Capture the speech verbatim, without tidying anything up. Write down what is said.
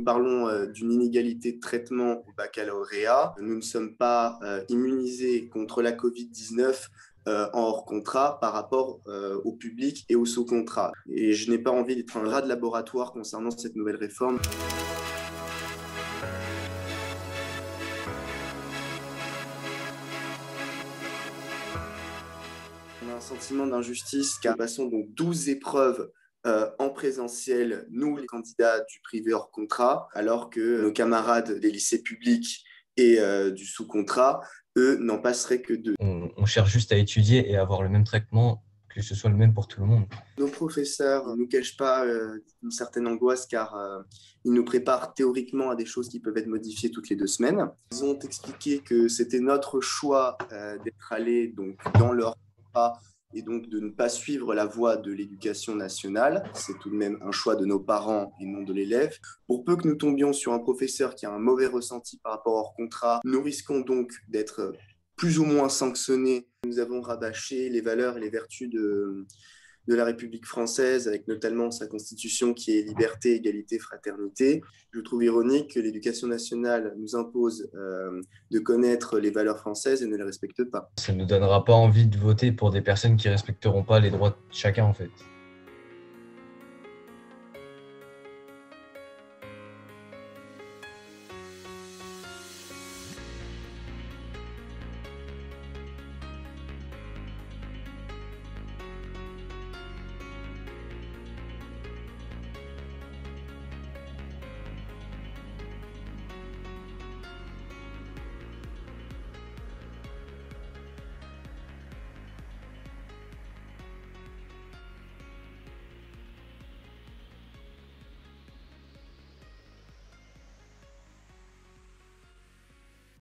parlons euh, d'une inégalité de traitement au baccalauréat. Nous ne sommes pas euh, immunisés contre la covid dix-neuf euh, en hors contrat par rapport euh, au public et au sous-contrat. Et je n'ai pas envie d'être un rat de laboratoire concernant cette nouvelle réforme. On a un sentiment d'injustice car nous passons donc douze épreuves euh, en présentiel, nous les candidats du privé hors contrat, alors que nos camarades des lycées publics et euh, du sous-contrat, eux, n'en passeraient que deux. On, on cherche juste à étudier et avoir le même traitement, que ce soit le même pour tout le monde. Nos professeurs ne nous cachent pas euh, une certaine angoisse car euh, ils nous préparent théoriquement à des choses qui peuvent être modifiées toutes les deux semaines. Ils ont expliqué que c'était notre choix euh, d'être allés donc, dans leur contrat et donc de ne pas suivre la voie de l'éducation nationale. C'est tout de même un choix de nos parents et non de l'élève. Pour peu que nous tombions sur un professeur qui a un mauvais ressenti par rapport au contrat, nous risquons donc d'être plus ou moins sanctionnés. Nous avons rabâché les valeurs et les vertus de, de la République française, avec notamment sa constitution qui est liberté, égalité, fraternité. Je trouve ironique que l'éducation nationale nous impose euh, de connaître les valeurs françaises et ne les respecte pas. Ça ne nous donnera pas envie de voter pour des personnes qui ne respecteront pas les droits de chacun en fait.